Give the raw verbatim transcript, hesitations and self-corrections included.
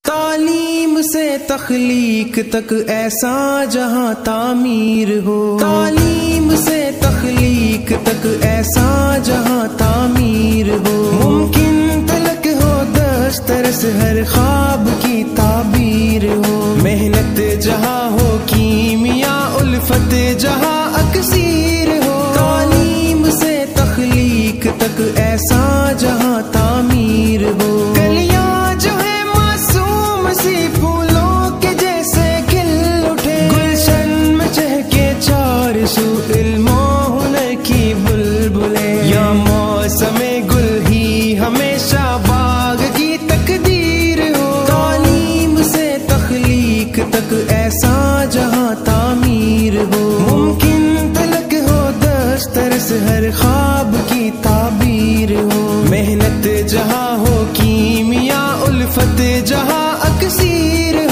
تعلیم سے تخلیق تک ایسا جہاں تعمیر ہو، تعلیم سے تخلیق تک ایسا جہاں تعمیر ہو، ممکن تلک ہو دسترس ہر خواب کی تعبیر ہو، محنت جہاں ہو کیمیا الفت جہاں اکسیر ہو، تعلیم سے تخلیق تک ایسا جہاں تعمیر ہو، کلیاں جو ہے معصوم سی پھولوں کے جیسے کھل اٹھے، گلشن میں چہکے چار سو علم و ہنر کی بلبلیں، یا موسم گل ہی ہمیشہ باغ کی تقدیر ہو، تعلیم سے تخلیق تک ایسا جہاں تعمیر ہو، ممکن تلک ہو دسترس ہر خواب کی تعبیر ہو، محنت جہاں ہو کیمیا الفت جہاں اکسیر